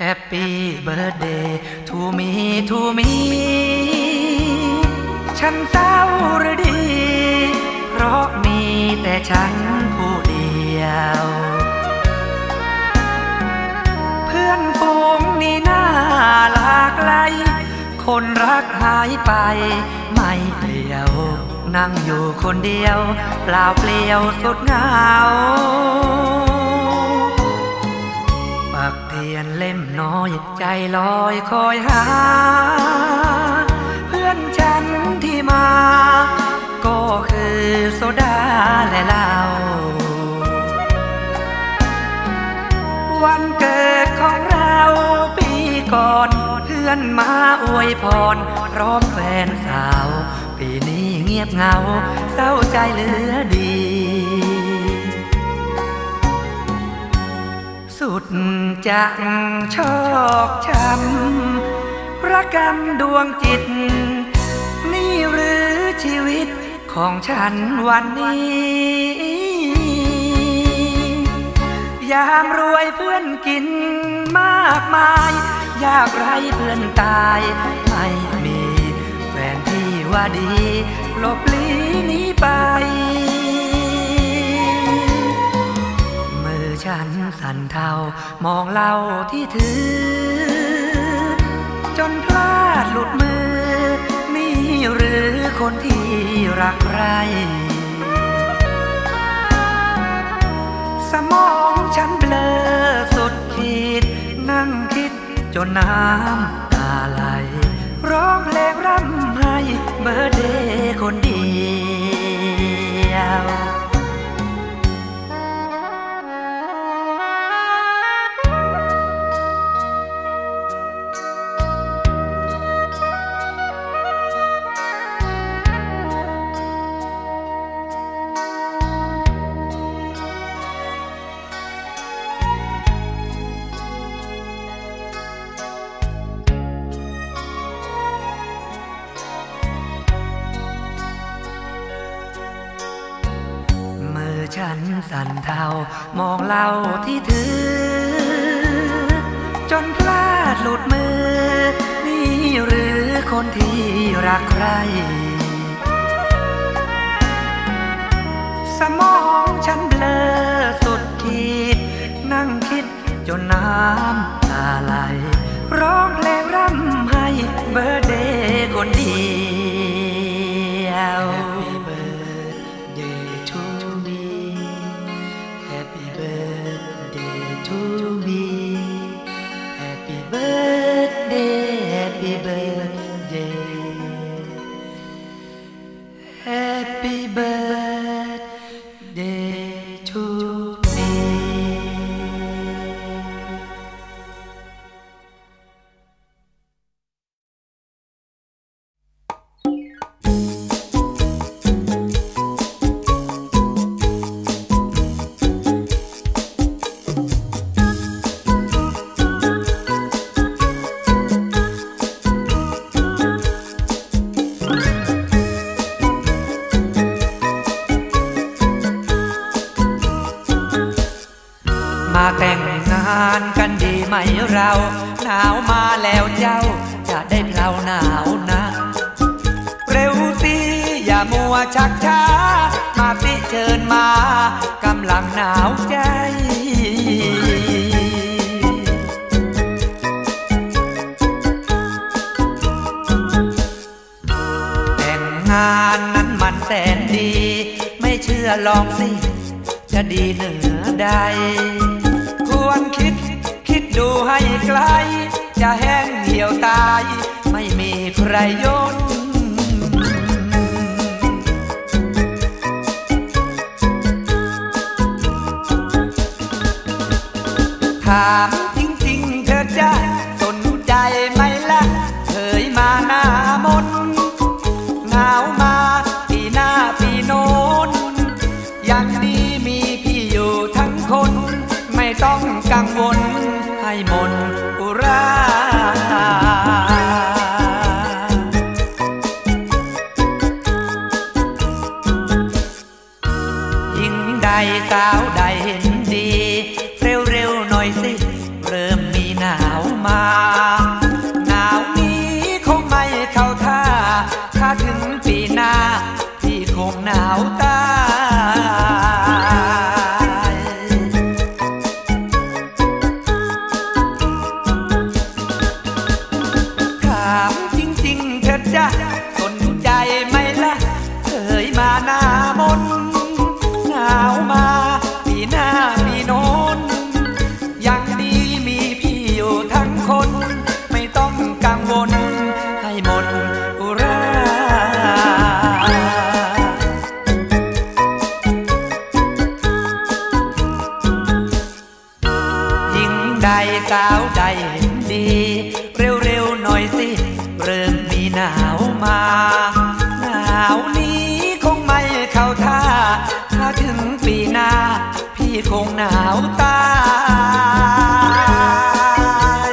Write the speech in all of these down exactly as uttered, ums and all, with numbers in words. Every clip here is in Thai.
Happy birthday to me to me ฉันเศร้าหรือดีเพราะมีแต่ฉันผู้เดียวเพื่อนฝูงนี่น่าหลากหลายคนรักหายไปไม่เดียวนั่งอยู่คนเดียวเปล่าเปลี่ยวสุดเหงาปักเทียนเล่มน้อยใจลอยคอยหาเพื่อนฉันที่มาก็คือโซดาและเหล้าวันเกิดของเราปีก่อนเพื่อนมาอวยพรพร้อมแฟนสาวปีนี้เงียบเหงาเศร้าใจเหลือดีสุดจังชอกช้ำระกำดวงจิตนี่หรือชีวิตของฉันวันนี้ยามรวยเพื่อนกินมากมายยากไรเพื่อนตายไม่มีแฟนที่ว่าดีหลบลี้หนีไปมือฉันสั่นเทามองเหล้าที่ถือจนพลาดหลุดมือนี่หรือคนที่รักใครสมองฉันเบลอสุดขีดนั่งคิดจนน้ำตาไหลร้องเพลงร่ำไห้เบอร์เดย์คนเดียวฉันสั่นเทามองเหล้าที่ถือจนพลาดหลุดมือนี่หรือคนที่รักใครสมองฉันเบลอสุดขีดนั่งคิดจนน้ำตาไหลร้องเพลงร่ำไห้เบอร์เดย์คนเดียว Happy birthday to me Happy birthday Happy birthday Happy birthday to me มาแต่งงานกันดีไหมเราหนาวมาแล้วเจ้าจะได้เพลาหนาวนะเร็วสิอย่ามัวชักช้ามาสิเชิญมากำลังหนาวใจแต่งงานนั้นมันแสนดีไม่เชื่อลองสิจะดีเหนือใดควรคิดคิดดูให้ไกลจะแห้งเหี่ยวตายไม่มีใครยนถามจริงๆเธอจะสนใจไหมล่ะเคยมาหน้ามนหนาวมาปีหน้าปีโน้นอย่างดีมีพี่อยู่ทั้งคนไม่ต้องกังวลให้มนอุรายิ่งใดสาวใดเห็นดีเร็วๆหน่อยสิเริ่มมีหนาวมาหนาวตาย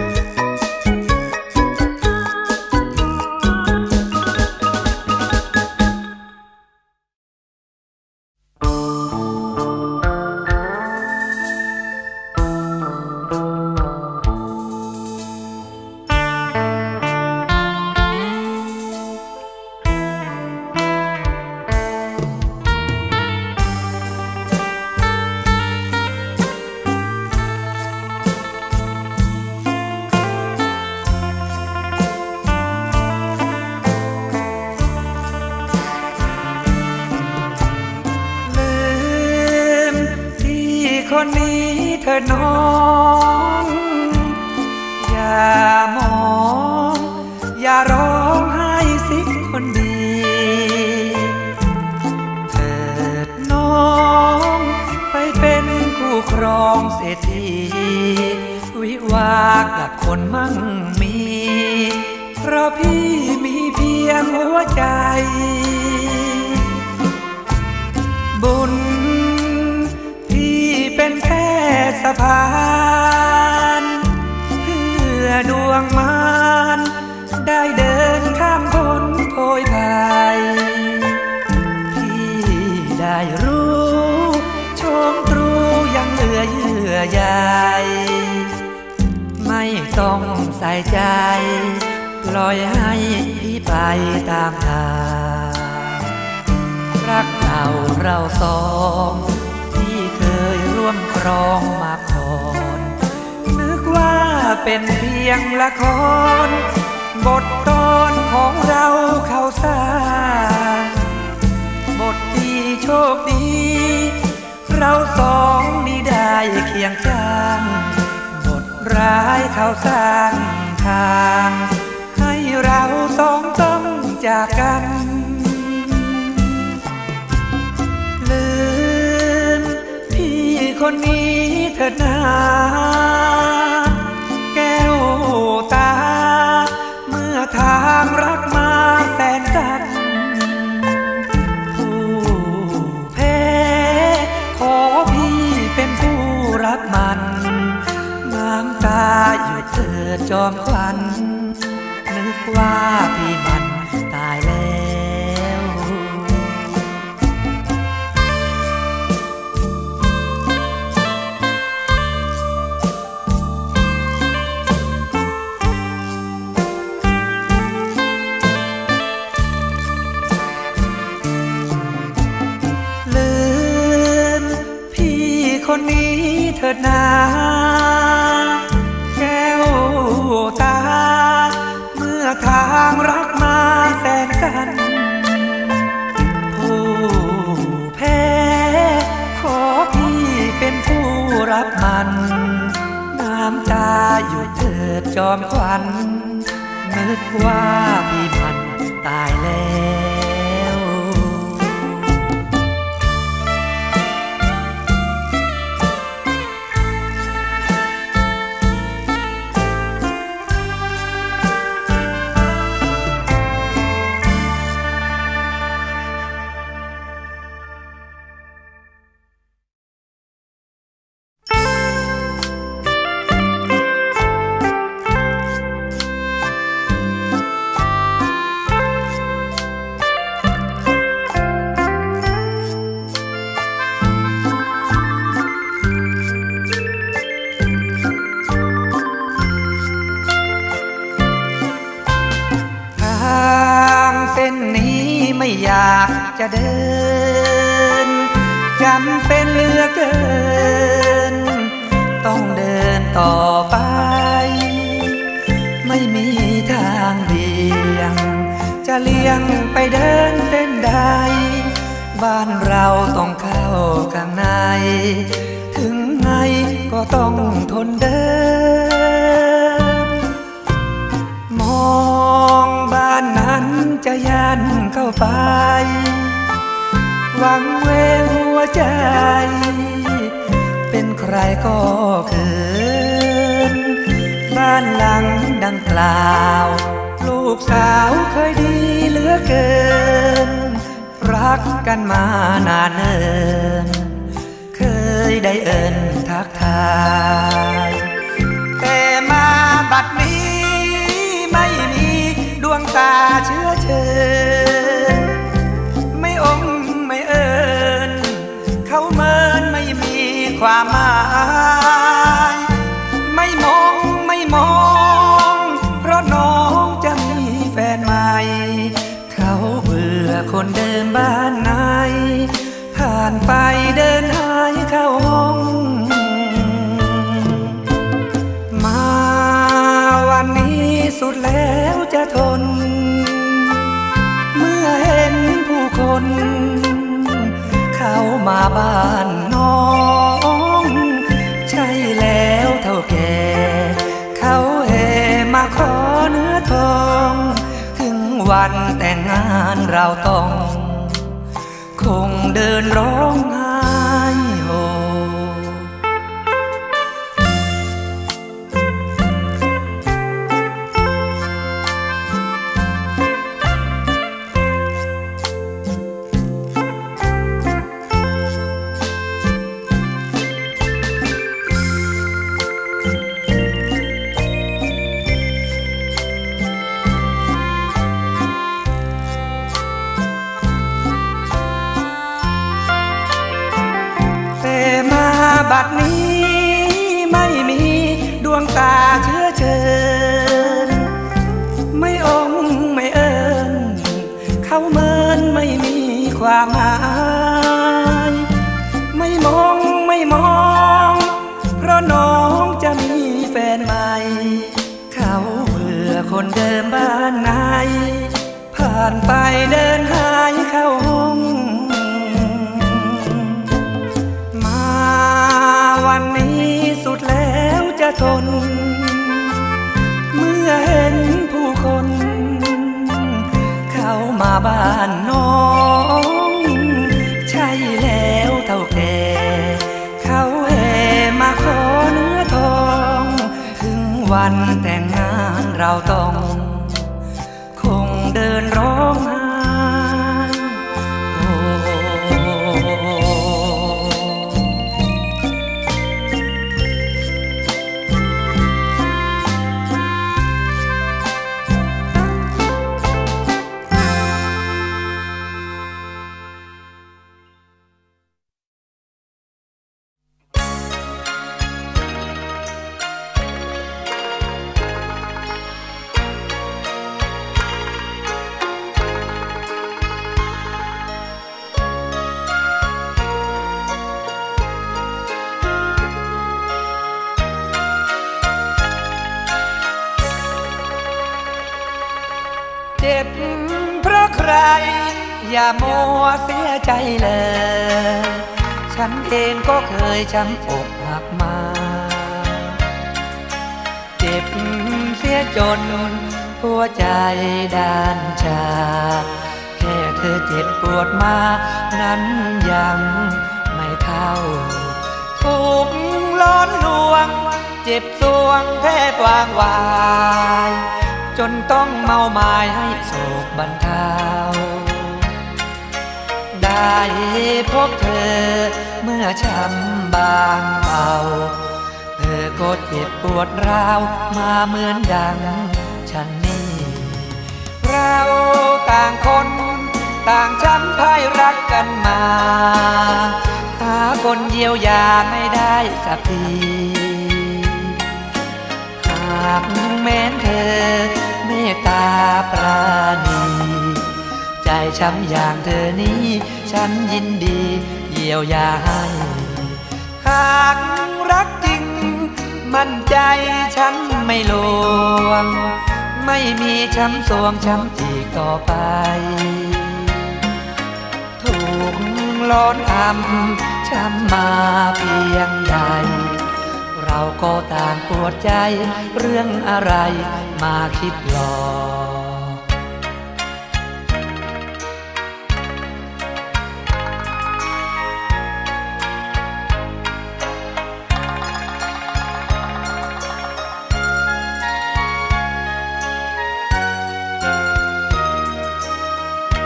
คนนี้เธอน้องอย่ามองอย่าร้องไห้สิคนดีเถิดน้องไปเป็นคู่ครองเศรษฐีวิวากับคนมั่งมีเพราะพี่มีเพียงหัวใจบุญเป็นแค่สะพานเพื่อดวงมารได้เดินข้ามพ้นโพยภัยพี่ได้รู้โชมตรูยังเหลือเยื่อใยไม่ต้องใส่ใจปล่อยให้พี่ไปตามทางรักเราเราสองเคยร่วมครองมาก่อนนึกว่าเป็นเพียงละครบทตอนของเราเข้าสร้างบทดีโชคดีเราสองนี้ได้เคียงข้างบทร้ายเข้าสร้างทางให้เราสองต้องจากกันคนนี้เถิดนาแก้วตาเมื่อทางรักมาแสนสัตย์ผู้แพ้ขอพี่เป็นผู้รับมันน้ำตาหยุดเถิดจอมขวัญนึกว่าพี่มันตายแล้วคนนี้เถิดนาแก้วตาเมื่อทางรักมาแสนสันผู้แพ้ขอพี่เป็นผู้รับมันน้ำตาหยุดเถิดจอมขวัญนึกว่าพี่มันตายแล้วอยากจะเดินจำเป็นเหลือเกินต้องเดินต่อไปไม่มีทางเลี่ยงจะเลี่ยงไปเดินเส้นใดบ้านเราต้องเข้าข้างในถึงไงก็ต้องทนเดินมองบ้านนั้นจะยันเข้าไปหวังเวหัวใจเป็นใครก็เขินบ้านหลังดังกล่าวลูกสาวเคยดีเหลือเกินรักกันมานานเนินเคยได้เอิ้นทักทายแต่มาบัดนี้ไม่มีดวงตาเชื้อเชิญไม่องไม่เอิ้นเขาเมินไม่มีความหมายไม่มองไม่มองเพราะน้องจะมีแฟนใหม่เขาเบื่อคนเดิมบ้านไหนผ่านไปเดินหายเข้าห้องมาวันนี้สุดแล้วจะทนเมื่อเห็นผู้คนเข้ามาบ้านน้องใช่แล้วเท่าแก่เขาเฮมาขอเนื้อทองถึงวันแต่งงานเราต้องคงเดินร้องไห้โฮบัดนี้ไม่มีดวงตาเชื้อเชิญไม่องไม่เอิ้นเขาเมินไม่มีความหมายไม่มองไม่มองเพราะน้องจะมีแฟนใหม่เขาเบื่อคนเดิมบ้านไหนผ่านไปเดินหายเข้าห้องวันนี้สุดแล้วจะทนเมื่อเห็นผู้คนเข้ามาบ้านน้องใช่แล้วเท่าแก่เขาเฮมาขอเนื้อทองถึงวันแต่งงานเราต้องคงเดินร้องไห้เจ็บเพราะใครอย่ามัวเสียใจเลยฉันเองก็เคยช้ำอกหักมาเจ็บเสียจนหัวใจด้านชาแค่เธอเจ็บปวดมานั้นยังไม่เท่าถูกล้อนลวงเจ็บสวงแทบวางวายจนต้องเมาหมายให้โศกบรรเทาได้พบเธอเมื่อช้ำบางเบาเธอก็เจ็บปวดร้าวมาเหมือนดังฉันนี่เราต่างคนต่างช้ำพ่ายรักกันมาหาคนเยียวยาไม่ได้สักทีหากแม้นเธอเมตตาปราณีใจช้ำอย่างเธอนี้ฉันยินดีเยียวยาให้หากรักจริงมั่นใจฉันไม่ลวงไม่มีช้ำสวงช้ำอีกต่อไปถูกล้อนอำช้ำมาเพียงใดเราก็ต่างปวดใจเรื่องอะไรมาคิดหลอก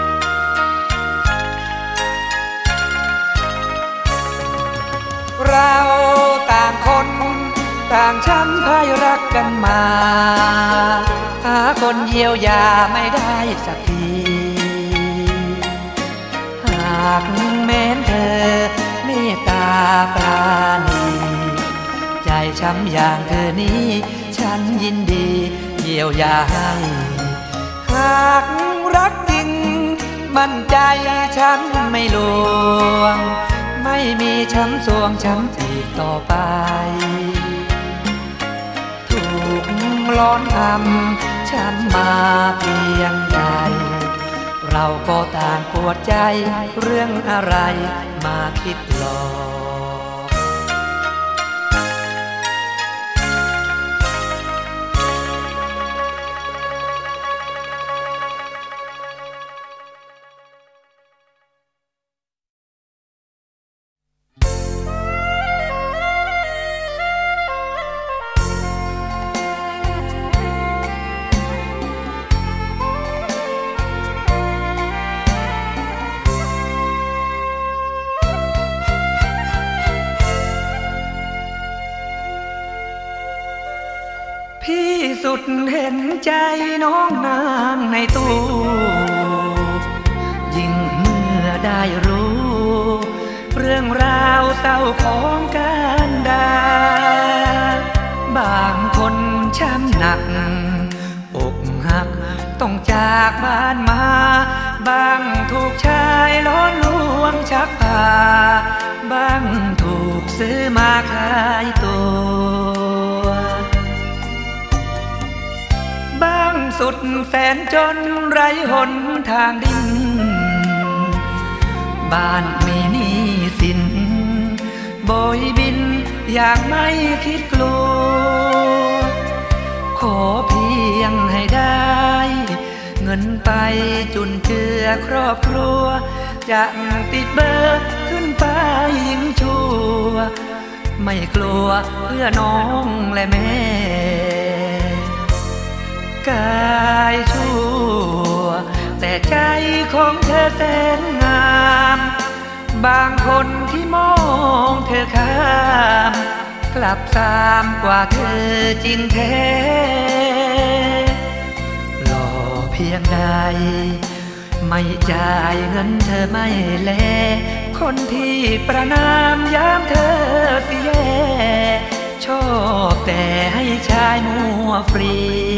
รกันมาหาคนเยียวยาไม่ได้สักทีหากแม้นเธอเมตตาปราณีใจช้ำอย่างเธอนี้ฉันยินดีเยียวยาให้หากรักจริงมั่นใจฉันไม่ลวงไม่มีช้ำสวงช้ำอีกต่อไปถูกล้อนทำช้ำมาเพียงใดเราก็ต่างปวดใจเรื่องอะไรมาคิดหลอกพี่สุดเห็นใจน้องนางในตู้ยิ่งเมื่อได้รู้เรื่องราวเศร้าของการดาบางคนช้ำหนักอกหักต้องจากบ้านมาบางถูกชายล้อลวงชักพาบางถูกซื้อมาขายตัวบางสุดแสนจนไร้หนทางดิ้นบ้านมีหนี้สินโบยบินอย่างไม่คิดกลัวขอเพียงให้ได้เงินไปจุนเจือครอบครัวจะติดเบอร์ขึ้นไปยิ่งชั่วไม่กลัวเพื่อน้องและแม่กายชั่วแต่ใจของเธอแสนงามบางคนที่มองเธอข้ามกลับสามกว่าเธอจริงแท้หล่อเพียงใดไม่จ่ายเงินเธอไม่แลคนที่ประนามยามเธอเสียชอบแต่ให้ชายมัวฟรี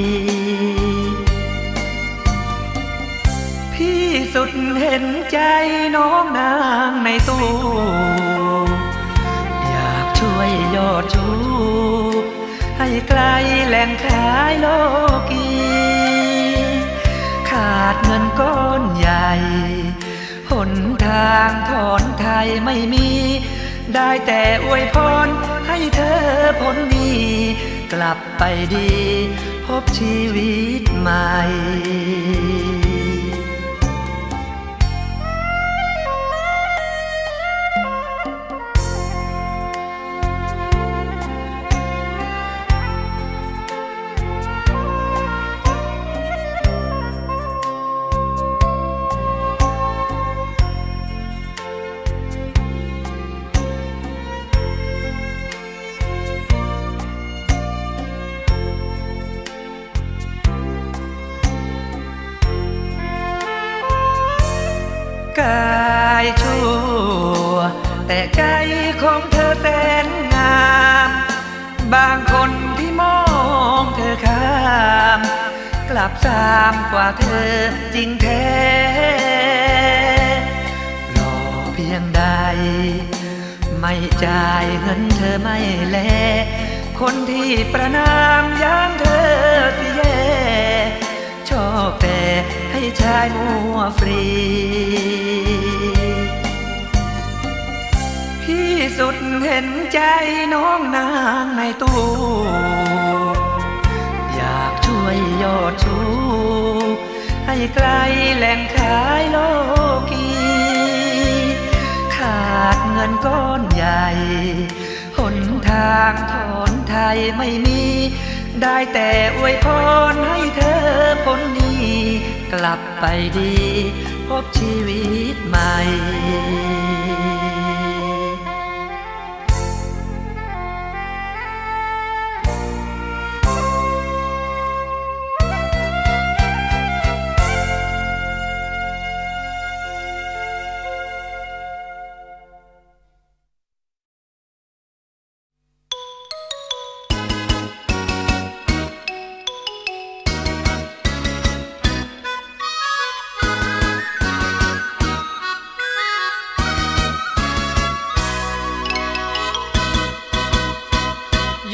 พี่สุดเห็นใจน้องนางในตู้อยากช่วยยอดชูให้ไกลแหล่งขายโลกีขาดเงินก้อนใหญ่หนทางถอนไทยไม่มีได้แต่อวยพรให้เธอพ้นหนี้กลับไปดีพบชีวิตใหม่กายชั่วแต่ใจของเธอแสนงามบางคนที่มองเธอข้ามกลับสามกว่าเธอจริงแท้หล่อเพียงใดไม่จ่ายเงินเธอไม่แลคนที่ประนามยามเธอเสียชอบแต่ให้ชายมัวฟรีพี่สุดเห็นใจน้องนางในตู้อยากช่วยยอดชูให้ไกลแหล่งขายโลกีขาดเงินก้อนใหญ่หนทางถอนไทยไม่มีได้แต่อวยพรให้เธอพ้นหนี้กลับไปดีพบชีวิตใหม่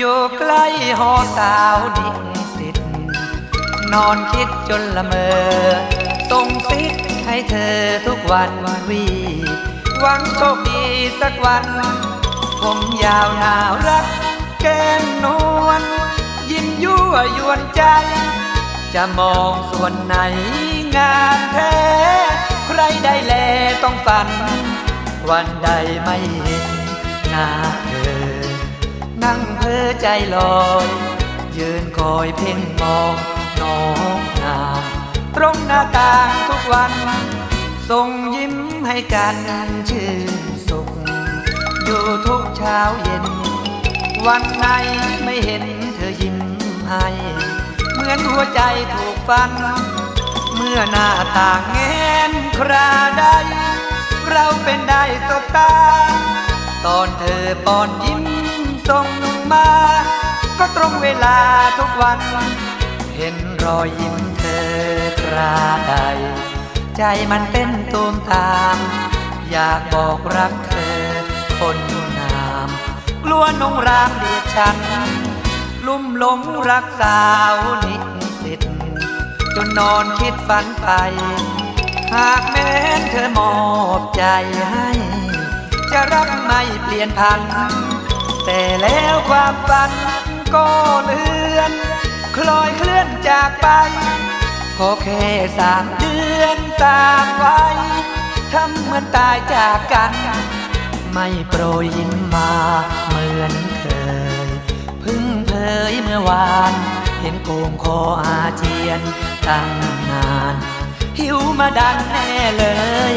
อยู่ใกล้หอสาวนิสิตนอนคิดจนละเมอส่งซิกให้เธอทุกวันวีหวังโชคดีสักวันผมยาวน่ารักแก้มนวลยิ้มยั่วยวนใจจะมองส่วนไหนงามแท้ใครได้แลต้องฝันวันใดไม่เห็นหน้าเธอนั่งเพ้อใจลอยยืนคอยเพ่งมองน้องนาตรงหน้าต่างทุกวันส่งยิ้มให้กันชื่นสุขอยู่ทุกเช้าเย็นวันไหนไม่เห็นเธอยิ้มให้เหมือนหัวใจถูกฟันเมื่อหน้าต่างแง้มคราใดเราเป็นได้สบตาตอนเธอป้อนยิ้มส่งมาก็ตรงเวลาทุกวันเห็นรอยยิ้มเธอคราใดใจมันเต้นตูมตามอยากบอกรักเธอคนงามกลัวนงรามเดียดฉันลุ่มหลงรักสาวนิสิตจนนอนคิดฝันไปหากแม้นเธอมอบใจให้จะรักไม่เปลี่ยนพันแต่แล้วความฝันก็เลื่อนคล้อยเคลื่อนจากไปก็แค่สามเดือนสามวัยทำเหมือนตายจากกันไม่โปรยยิ้มมาเหมือนเคยเพิ่งเผยเมื่อวานเห็นโกงคออาเจียนตั้งนานหิวมาดันแน่เลย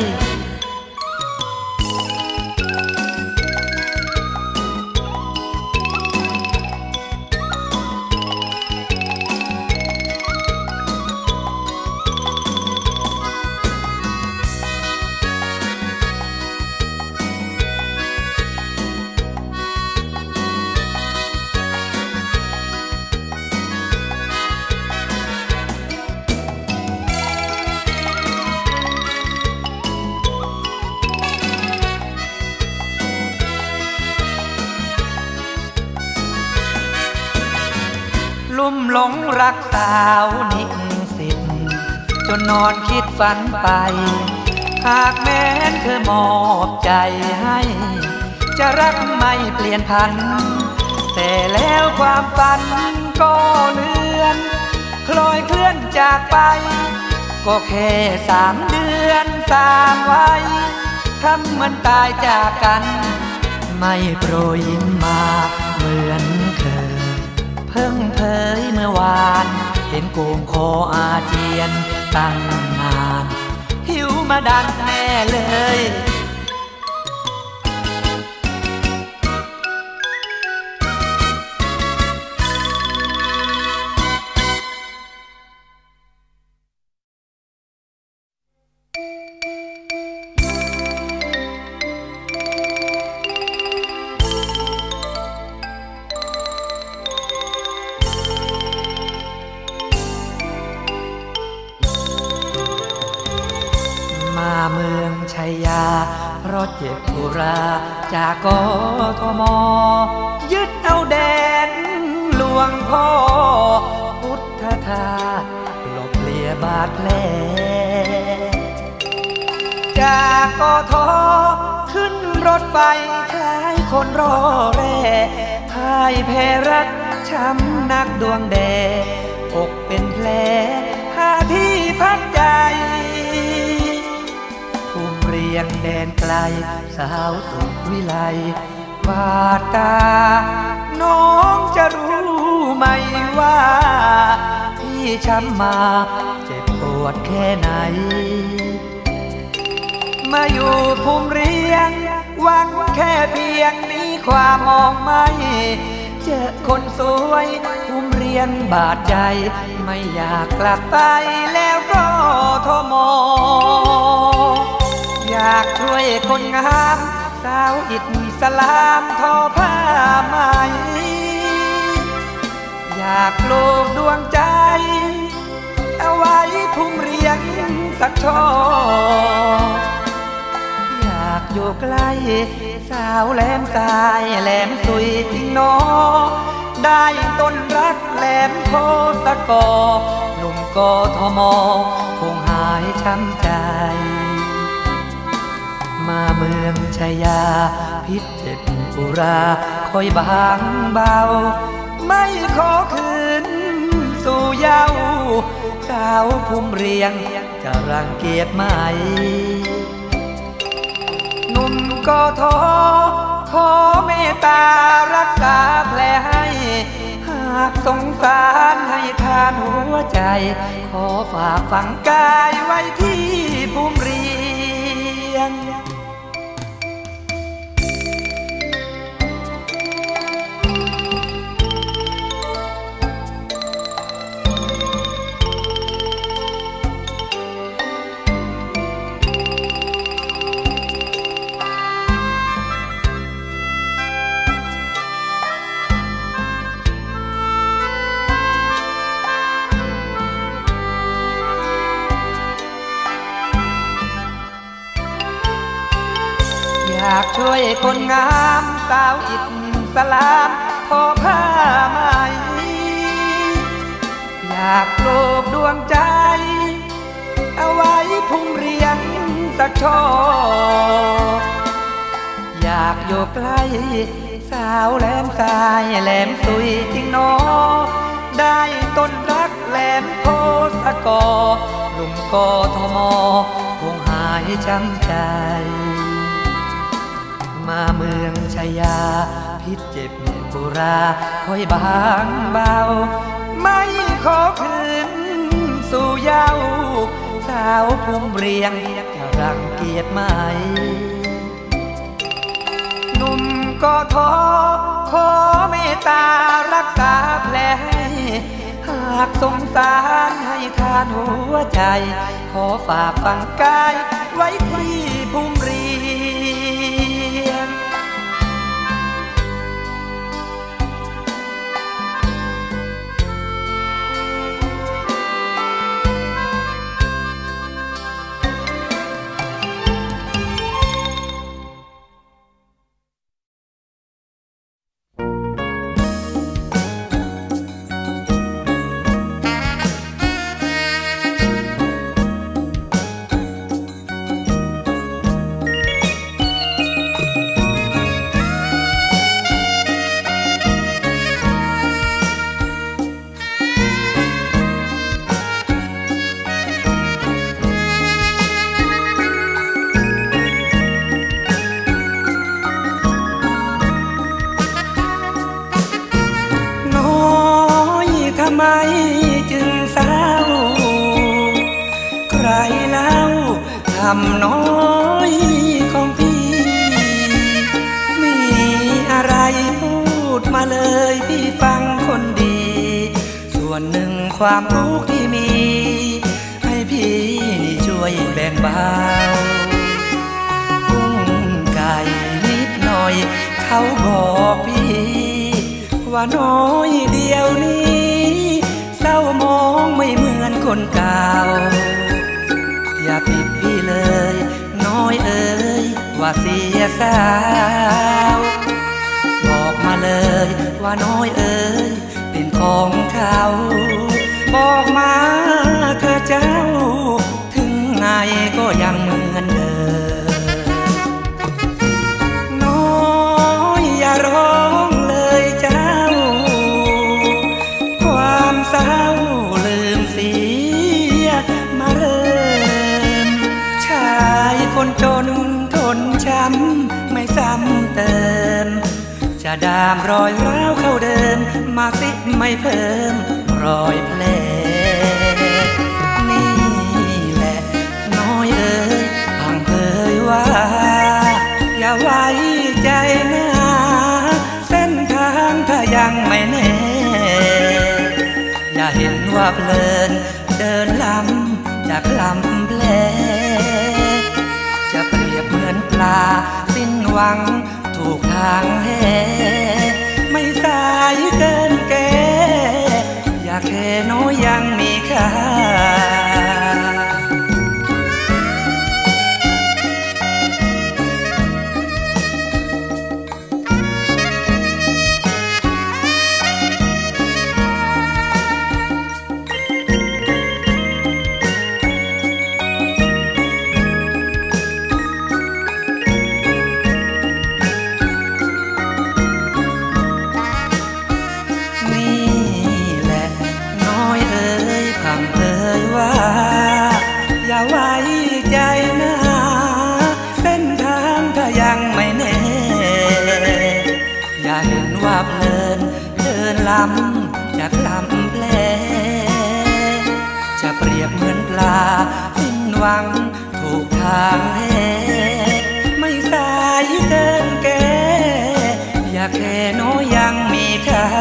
ลุ่มหลงรักสาวนิสิตจนนอนคิดฝันไปหากแม้นเธอมอบใจให้จะรักไม่เปลี่ยนพันแต่แล้วความฝันก็เลื่อนคล้อยเคลื่อนจากไปก็แค่สามเดือนสามวัยทำเหมือนตายจากกันไม่โปรยยิ้มมาเหมือนเคยเพิ่งเผยเมื่อวานเห็นโกงคออาเจียนตั้งนานหิวมาดันแน่เลยมาเมืองชัยยาเพราะเจ็บบุราจากกทมยึดเอาแดนหลวงพ่อพุทธทาสหลบเลียบาดแผลจากกทขึ้นรถไฟคล้ายคนรอแร่พ่ายแพ้รักช้ำนักดวงแดงอกเป็นแผลหาที่พักใจภูมิเรียงแดนไกลสาวสุขวิไลบาดตาน้องจะรู้ไหมว่าที่ช้ำมาเจ็บปวดแค่ไหนมาอยู่ภูมิเรียงหวังแค่เพียงนี้ความมองไม่เจอคนสวยภูมิเรียงบาดใจไม่อยากกลับไปแล้วก็ทมอยากช่วยคนงามสาวอิสลามทอผ้าไหมอยากปลูกดวงใจเอาไว้ภูมิเรียงสักช่ออยากอยู่ใกล้สาวแหลมทรายแหลมสุยทิ้งน้อได้ต้นรักแหลมโพตะกอหนุ่มกทมคงหายช้ำใจมาเมืองชายาพิษเจ็บอุราคอยบางเบาไม่ขอคืนสู่เยาว์สาวภูมิเรียงจะรังเกียจไหมหนุ่มกทขอเมตตารักษาแผลให้หากสงสารให้ทานหัวใจขอฝากฝังกายไว้ที่ภูมิเรียงอยากช่วยคนงามสาวอิสลามทอผ้าไหมอยากปลูกดวงใจเอาไว้ภูมิเรียงสักช่ออยากอยู่ใกล้สาวแหลมกายแหลมสุยจริงหนอได้ต้นรักแหลมโพสกอหนุ่มกทมคงหายช้ำใจมาเมืองชายาพิษเจ็บปุราคอยบางเบาไม่ขอคืนสู่เยาว์สาวภูมิเรียงจะรังเกียจไหมหนุ่มกทขอเมตตารักษาแผลให้หากสงสารให้ทานหัวใจขอฝากฝังกายไว้ที่ภูมิเรียงทำไมจึงเศร้าใครเล่าทำน้อยของพี่มีอะไรพูดมาเลยพี่ฟังคนดีส่วนหนึ่งความทุกข์ที่มีให้พี่นี่ช่วยแบ่งเบากุ้งไก่นิดหน่อยเขาบอกพี่ว่าน้อยเดียวนี้เศร้ามองไม่เหมือนคนเก่าอย่าผิดพี่เลยน้อยเอ๋ยว่าเสียสาวบอกมาเลยว่าน้อยเอ๋ยเป็นของเขาบอกมาเธอเจ้าถึงไงก็ยังเหมือนเดิมน้อยอย่าร้องเลยเจ้าความเศร้าลืมเสียมาเริ่มชายคนจนทนช้ำไม่ซ้ำเติมจะดามรอยร้าวเข้าเดิมมาสิไม่เพิ่มรอยแผลนี่แหละน้อยเอ๋ยพังเผยว่าอย่าไว้ใจนะเส้นทางถ้ายังไม่แน่อย่าเห็นว่าเพลินเดินลำจากลำแผลจะเปรียบเหมือนปลาสิ้นหวังถูกทางแห่ไม่สายเกินแก่อย่าแค่น้อยยังมีค่าวังถูกทางแห่ไม่สายเกินแก่อยากแค่น้อยยังมีค่า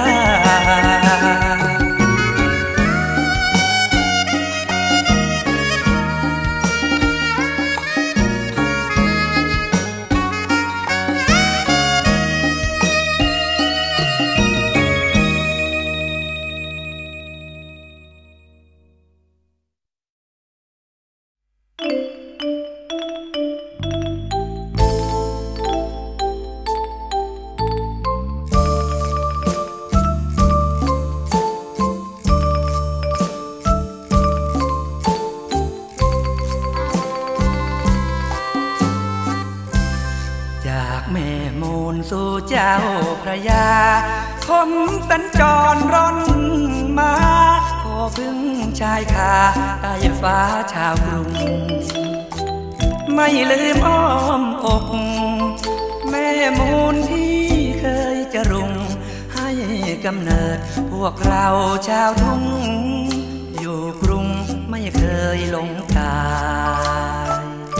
สู่เจ้าพระยาผมสัญจรร่อนมาขอพึ่งชายคาใต้ฟ้าชาวกรุงไม่ลืมอ้อมอกแม่มูลที่เคยจะรุงให้กำเนิดพวกเราชาวทุ่งอยู่กรุงไม่เคยหลงทาง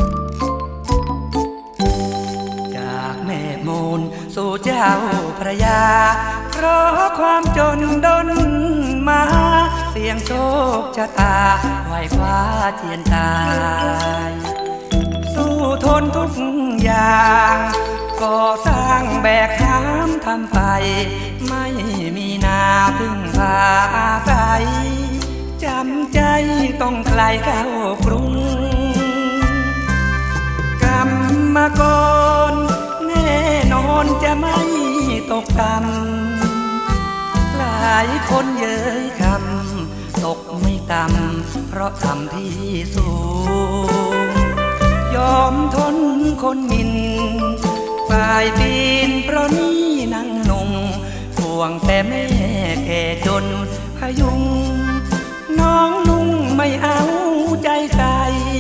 สู่เจ้าพระยาเพราะความจนดนมาเสี่ยงโชคชะตาไขว่คว้าเจียนตายสู้ทนทุกอย่างก่อสร้างแบกหามทำไปไม่มีนาพึ่งพาอาศัยจำใจต้องไกลเข้ากรุงกรรมกรแน่นอนจะไม่ตกต่ำหลายคนเย้ยคำตกไม่ต่ำเพราะทำที่สูงยอมทนคนหมิ่นฝ่ายปีนเพราะนี่นั่งนุ่งห่วงแต่แม่แก่จนพยุงน้องนุ่งไม่เอาใจใส่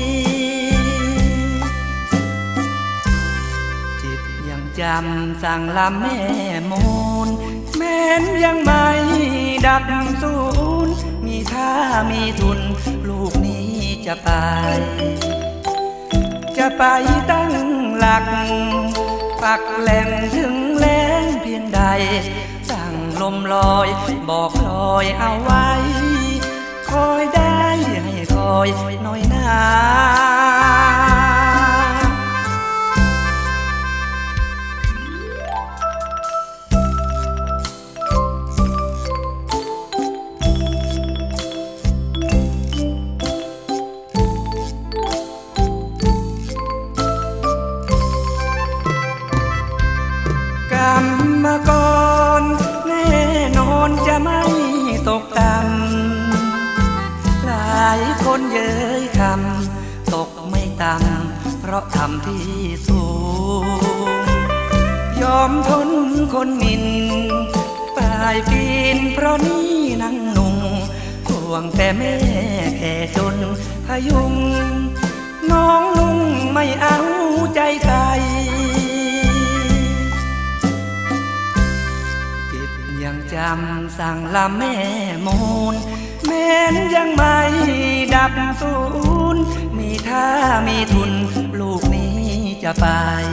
จำสั่งลำแม่มูลแม้นยังไม่ดับสูญมีท่ามีทุนลูกนี้จะไปจะไปตั้งหลักปักแหล่งถึงแล้งเพียงใดสั่งลมลอยบอกลอยเอาไว้คอยได้ให้คอยหน่อยนากรรมกรแน่นอนจะไม่ตกต่ำหลายคนเย้ยคำตกไม่ต่ำเพราะทำที่สูงยอมทนคนหมิ่นป้ายปีนเพราะนี่นั่งนุ่งห่วงแต่แม่แก่จนพยุงน้องนุ่งไม่เอาใจใส่ยังจำสั่งลำแม่มูลแม้นยังไม่ดับสูญมีท่ามีทุนลูกนี้จะไป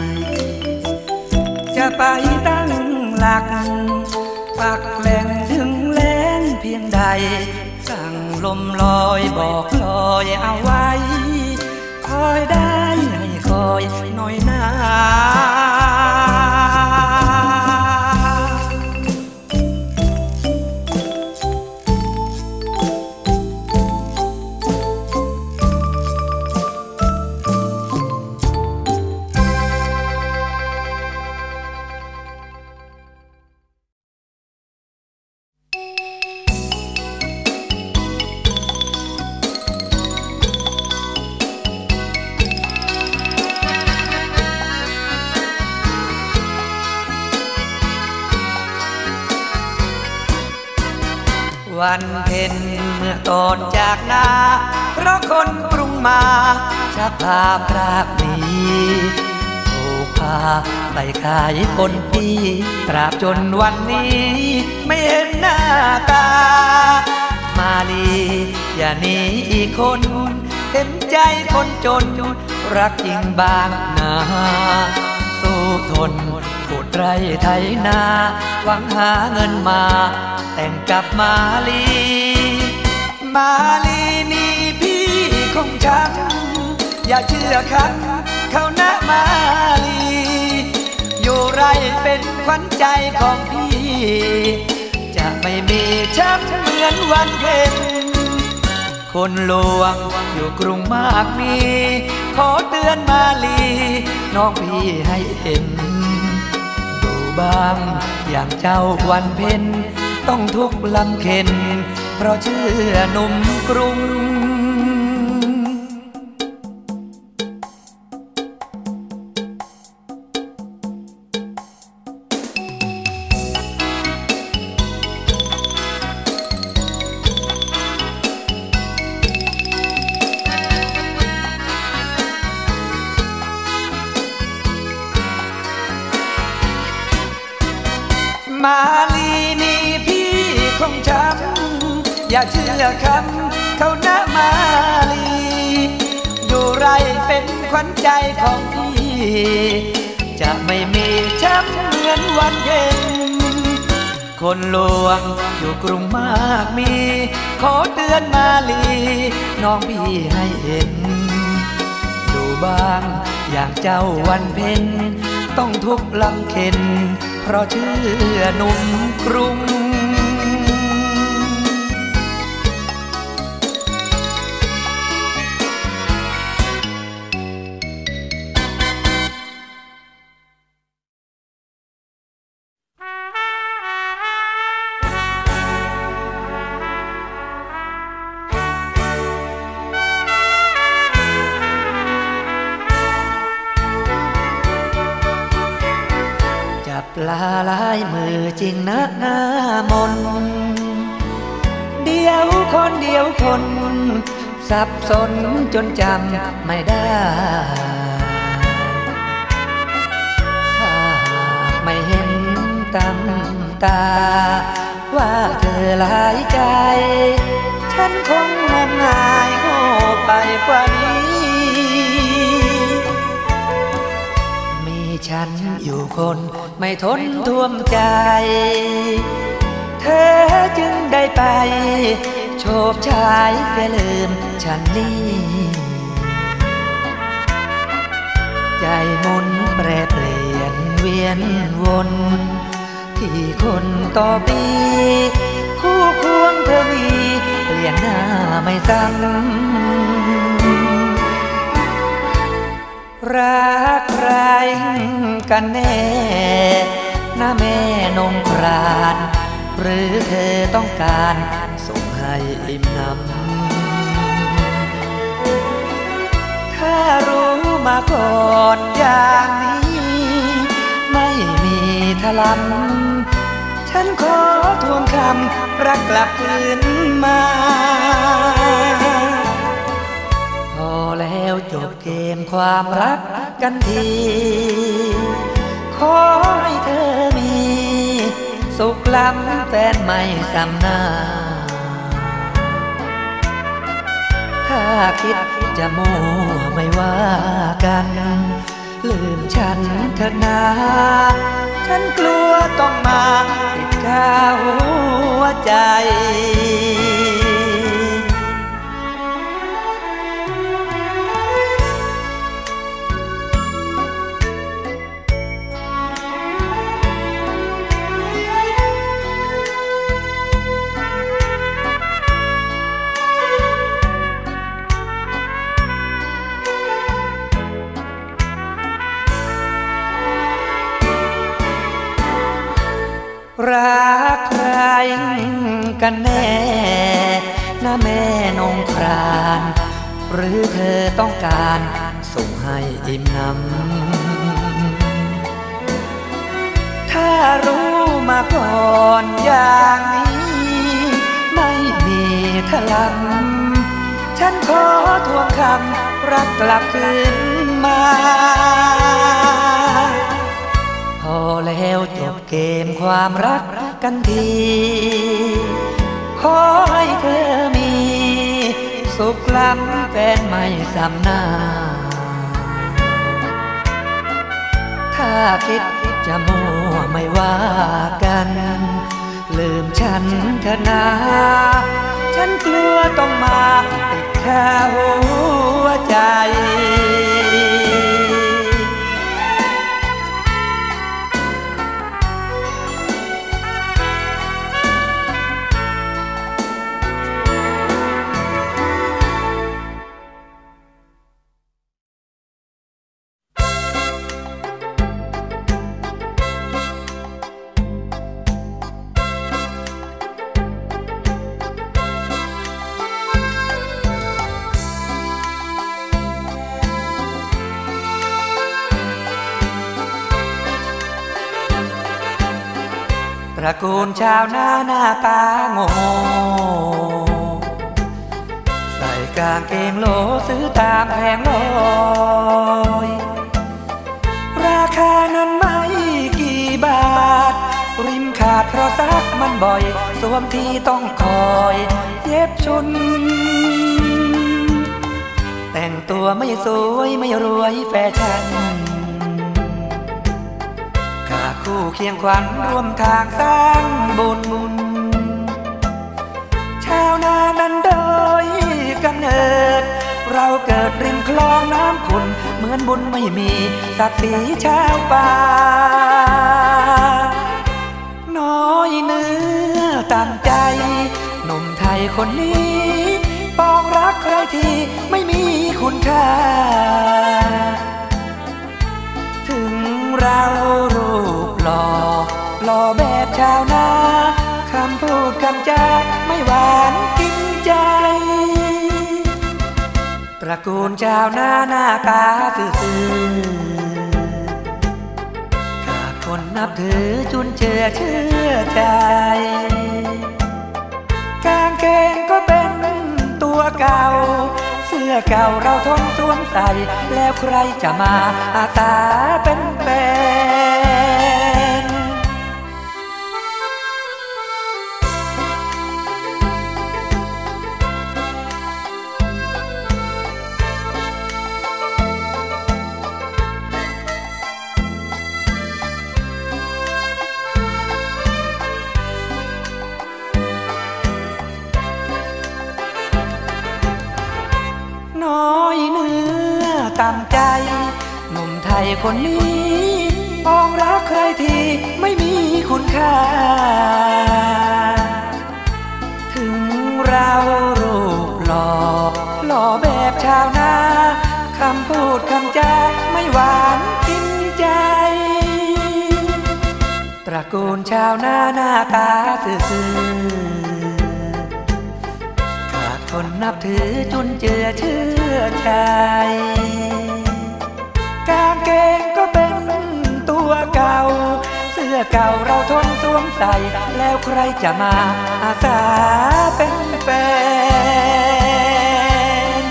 จะไปตั้งหลักปักแหล่งถึงแล้งเพียงใดสั่งลมลอยบอกลอยเอาไว้คอยได้ให้คอยหน่อยนาวันเพ็ญเมื่อก่อนจากนาเพราะคนกรุงมาชักพาพรากหนีถูกพาไปขายปนปีตราบจนวันนี้ไม่เห็นหน้าตามาลีอย่าหนีอีกคนเห็นใจคนจนรักจริงบางนาสู้ทนพูดไรไถนาหวังหาเงินมาแต่งกับมาลีมาลีนี่พี่ของฉันอย่าเชื่อคันเขานะมาลีอยู่ไรเป็นขวัญใจของพี่จะไม่มีช้ำเหมือนวันเพ็ญคนลวงอยู่กรุงมากมีขอเตือนมาลีน้องพี่ให้เห็นดูบ้างอย่างเจ้าวันเพ็ญต้องทุกข์ลำเค็ญเพราะเชื่อหนุ่มกรุงมาลีนี่พี่ของฉันอย่าเชื่อคำเขานะมาลีอยู่ไรเป็นขวัญใจของพี่จะไม่มีช้ำเหมือนวันเพ็ญคนลวงอยู่กรุงมากมีขอเตือนมาลีน้องพี่ให้เห็นดูบ้างอย่างเจ้าวันเพ็ญต้องทุกข์ลำเค็ญเพราะเชื่อหนุ่มกรุงปลาลายมือจริงนะหน้ามนเดียวคนเดียวคนสับสนจนจำไม่ได้ถ้าไม่เห็นตำตาว่าเธอหลายใจฉันคงงมงายโง่ไปกว่านี้มีฉันอยู่คนไม่ทนท่วมใจเธอจึงได้ไปโฉบฉายเพื่อลืมฉันนี่ใจหมุนแปรเปลี่ยนเวียนวนที่คนต่อปีคู่ควงเธอมีเปลี่ยนหน้าไม่ซ้ำรักใครกันแน่นะแม่นงครานหรือเธอต้องการส่งให้อิ่มหนำถ้ารู้มาก่อนอย่างนี้ไม่มีทะลำฉันขอทวงคำรักกลับคืนมาพอแล้วจบเกมความรักกันทีขอให้เธอมีสุขล้ำแฟนไม่ซ้ำหน้าถ้าคิดจะโม้ไม่ว่ากันลืมฉันเถิดนาฉันกลัวต้องมาติดข้าหัวใจรักใครกันแน่นะแม่นงครานหรือเธอต้องการส่งให้อิ่มหนำถ้ารู้มาก่อนอย่างนี้ไม่มีทะลำฉันขอทวงคำรักกลับคืนมาพอแล้วจบเกมความรักกันทีขอให้เธอมีสุสุขล้ำแฟนไม่สำหน้าถ้าคิดจะมั่วไม่ว่ากันลืมฉันเถอะนะฉันกลัวต้องมาติดข้าหัวใจตระกูลชาวนาหน้าตาโง่ใส่กางเกงโลซื้อตามแผงลอยราคานั้นไม่กี่บาทริมขาดเพราะซักมันบ่อยสวมทีต้องคอยเย็บชุนแต่งตัวไม่สวยไม่รวยแฟชั่นคู่เคียงขวัญร่วมทางสร้างบุญชาวนานั้นโดยกำเนิดเราเกิดริมคลองน้ำขุ่นเหมือนบุญไม่มีศักดิ์ศรีชาวป่าน้อยเนื้อตามใจหนุ่มไทยคนนี้ปองรักใครที่ไม่มีคุณค่าถึงเรารูปหล่อหล่อแบบชาวนาคำพูดคำจาไม่หวานกินใจตระกูลชาวนาหน้าตาซื่อๆขาดคนนับถือจุนเจือเชื่อใจกางเกงก็เป็นตัวเก่าเสื้อเก่าเราทนสวมใส่แล้วใครจะมาอาสาเป็นแฟนน้อยเนื้อตามใจหนุ่มไทยคนนี้ปองรักใครที่ไม่มีคุณค่าถึงเรารูปหล่อหล่อแบบชาวนาคำพูดคำจาไม่หวานกินใจตระกูลชาวนาหน้าตาซื่อคนนับถือจุนเจือเชื่อใจกางเกงก็เป็นตัวเก่าเสื้อเก่าเราทนสวมใส่แล้วใครจะมาอาสาเป็นแฟน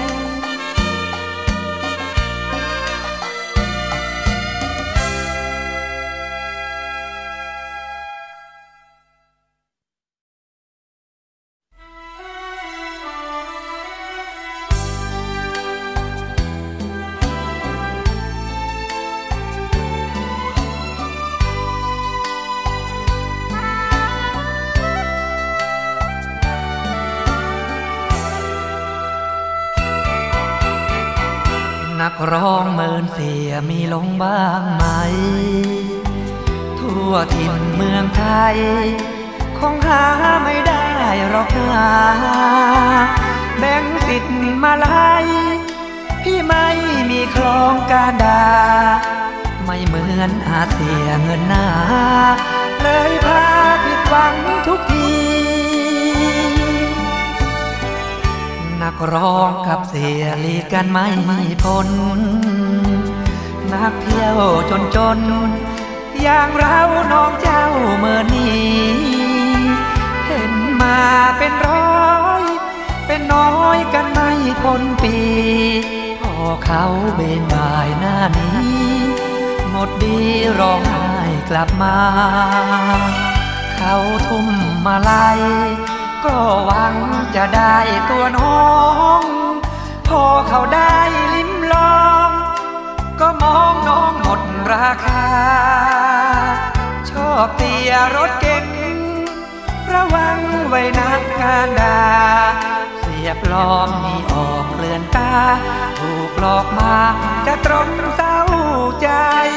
นักร้องเมินเสียมีลงบ้างไหมทั่วถิ่นเมืองไทยคงหาไม่ได้หรอกนะแบ่งสิทธิ์มาไล่พี่ไม่มีคลองการดาไม่เหมือนอาเสียเงินหน้าเลยพาผิดหวังทุกทีนักร้องกับเสียหลีกกันไม่พ้นนักเที่ยวจนจนอย่างเราน้องเจ้าเมื่อนี้เห็นมาเป็นร้อยเป็นน้อยกันไม่พ้นปีพอเขาเบนบ่ายหน้านี้หมดดีร้องไห้กลับมาเขาทุ่มมาลัยก็หวังจะได้ตัวน้องพอเขาได้ลิ้มลองก็มองน้องหมดราคาชอบเตียรถเก๋งระวังไว้นักการดาเสียปลอมมีออกเกลื่อนตาถูกหลอกมาจะตรมเศร้าใจ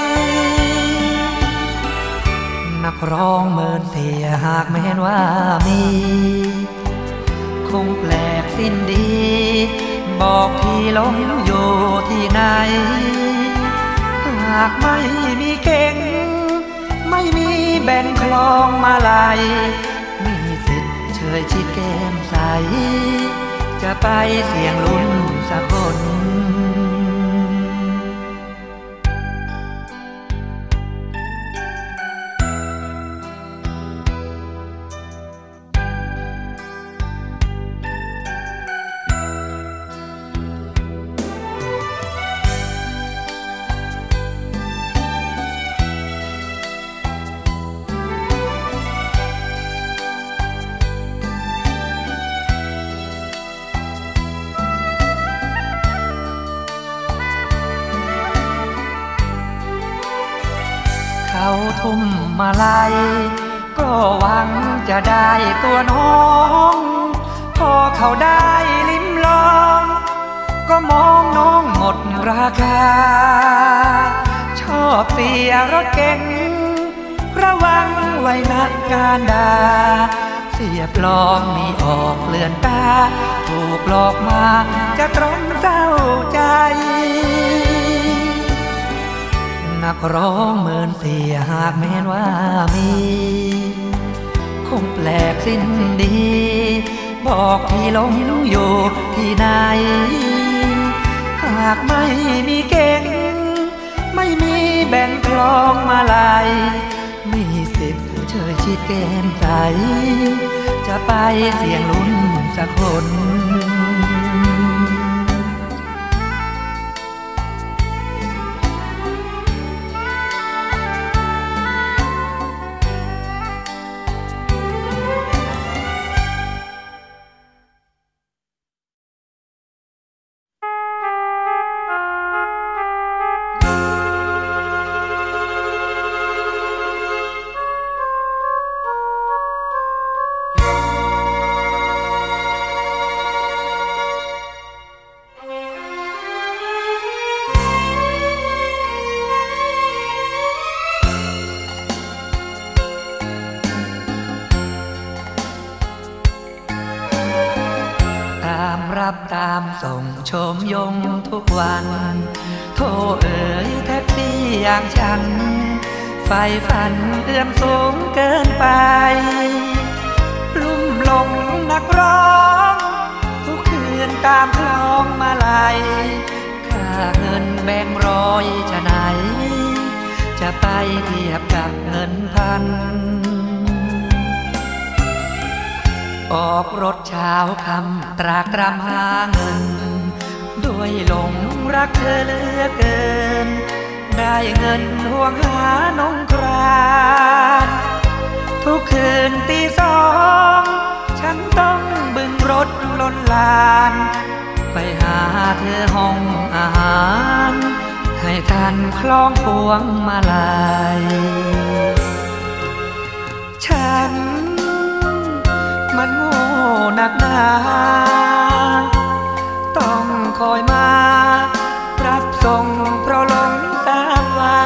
นักร้องเมินเสียหากแม้นว่ามีคงแปลกสิ้นดีบอกที่หลงอยู่ที่ไหนหากไม่มีเก่งไม่มีแบ่งคลองมาลายมีสิทธิ์เชยชิดแก้มใสจะไปเสี่ยงลุ้นสักคนเขาทุ่มมาลัยก็หวังจะได้ตัวน้องพอเขาได้ลิ้มลองก็มองน้องหมดราคาชอบเสียรถเก๋งระวังไว้นักการดาเสียปลอมมีออกเลื่อนตาถูกหลอกมาจะตรมเศร้าใจนักร้องเมินเสียหากแม้นว่ามีคงแปลกสิ้นดีบอกที่หลงอยู่ที่ไหนหากไม่มีเก่งไม่มีแบ่งคลองมาลายมีสิทธิ์เชยชิดแก้มใสจะไปเสี่ยงลุ้นสักคนรับตามส่งชมยงทุกวันโทรเอ๋ยแท็กซี่อย่างฉันไฟฝันเอื้อมสูงเกินไปลุ่มหลงนักร้องทุกคืนตามคลองมาลายค่าเงินแบ่งร้อยจะไหนจะไปเทียบกับเงินพันออกรถเช้าคำตรากตรำหาเงินด้วยหลงรักเธอเหลือเกินได้เงินห่วงหานงครานทุกคืนตีสองฉันต้องบึงรถล้นลานไปหาเธอห้องอาหารให้ทันคล้องพวงมาลัยฉันมันโง่นักหนาต้องคอยมารับส่งเพราะหลงตามไว้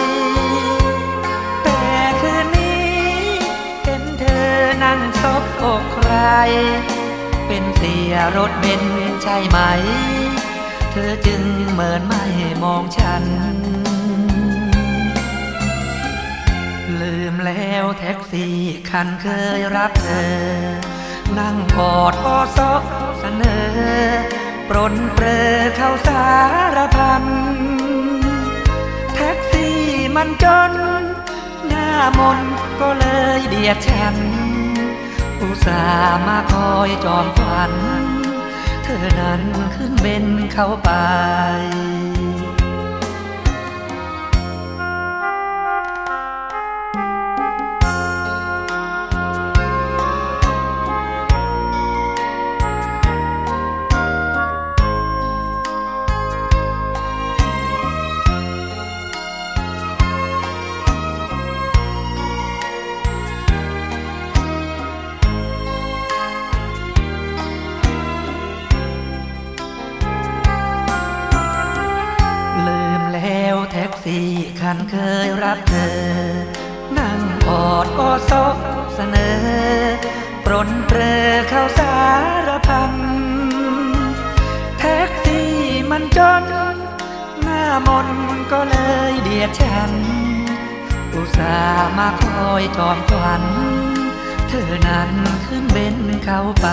แต่คืนนี้เห็นเธอนั่งซบอกใครเป็นเสียรถเบนซ์ใช่ไหมเธอจึงเหมือนไม่มองฉันลืมแล้วแท็กซี่คันเคยรับเธอนั่งกอดกอดซอกเสนอปรนเปรอเข้าสารพันแท็กซี่มันจนหน้ามนก็เลยเบียดฉันอุตส่าห์มาคอยจอมขวัญเธอนั้นขึ้นเบนเข้าไปฉันเคยรับเธอนั่งกอดกอดซบเสนอปรนเปรอเข้าสารพันแท็กซี่มันจนหน้ามนก็เลยเดียดฉันอุตส่าห์มาคอยจอมขวัญเธอนั้นขึ้นเบนเข้าไป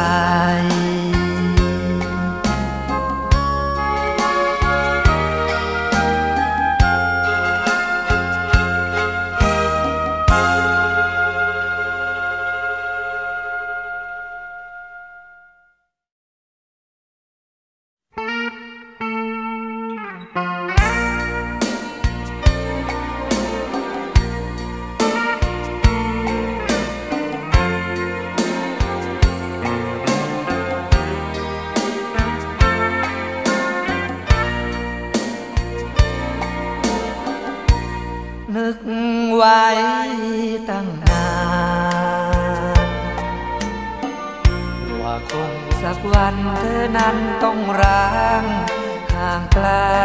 นึกไว้ตั้งนานว่าคงสักวันเธอนั้นต้องร้างห่างไกล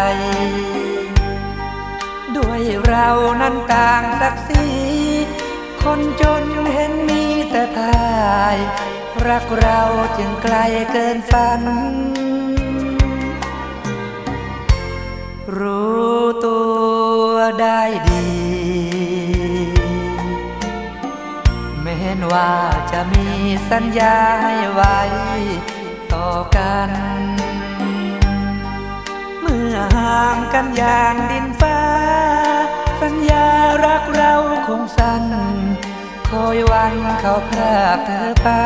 ด้วยเรานั้นต่างศักดิ์ศรีคนจนเห็นมีแต่พายรักเราจึงไกลเกินฝันรู้ตัวได้ดีแม้นว่าจะมีสัญญาให้ไว้ต่อกันเมื่อห่างกันอย่างดินฟ้าสัญญารักเราคงสั้นคอยวันเขาพรากเธอไป